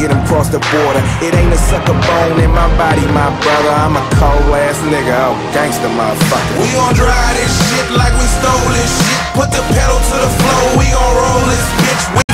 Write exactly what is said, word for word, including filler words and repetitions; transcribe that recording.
get him cross the border. It ain't a sucker bone in my body, my brother. I'm a cold ass nigga, oh gangster motherfucker. We gon' drive this shit like we stole this shit. Put the pedal to the floor, we gon' roll this bitch.